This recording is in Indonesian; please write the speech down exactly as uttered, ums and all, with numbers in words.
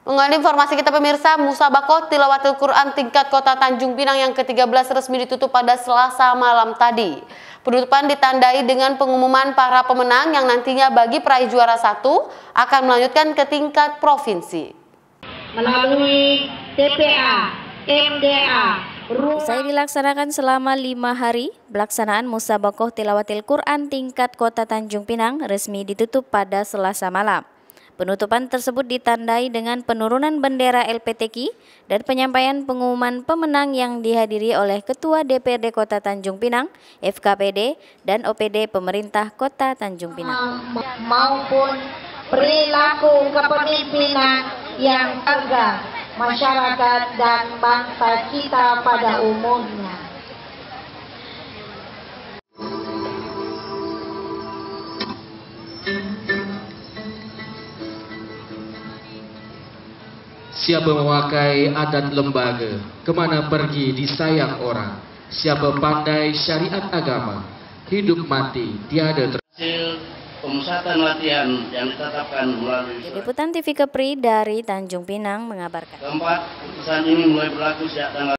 Mengenai informasi kita pemirsa, Musabaqah Tilawatil Quran tingkat Kota Tanjung Pinang yang ke tiga belas resmi ditutup pada Selasa malam tadi. Penutupan ditandai dengan pengumuman para pemenang yang nantinya bagi peraih juara satu akan melanjutkan ke tingkat provinsi. Melalui T P A, M D A, usai dilaksanakan selama lima hari, pelaksanaan Musabaqah Tilawatil Quran tingkat Kota Tanjung Pinang resmi ditutup pada Selasa malam. Penutupan tersebut ditandai dengan penurunan bendera L P T Q I dan penyampaian pengumuman pemenang yang dihadiri oleh Ketua D P R D Kota Tanjung Pinang, F K P D, dan O P D Pemerintah Kota Tanjung Pinang. Maupun perilaku kepemimpinan yang tegar masyarakat dan bangsa kita pada umumnya. Siapa memakai adat lembaga, kemana pergi disayang orang. Siapa pandai syariat agama, hidup mati tiada ter... Hasil pemusatan latihan yang ditetapkan melalui Liputan T V Kepri dari Tanjung Pinang mengabarkan. Keempat, keputusan ini mulai berlaku sejak tanggal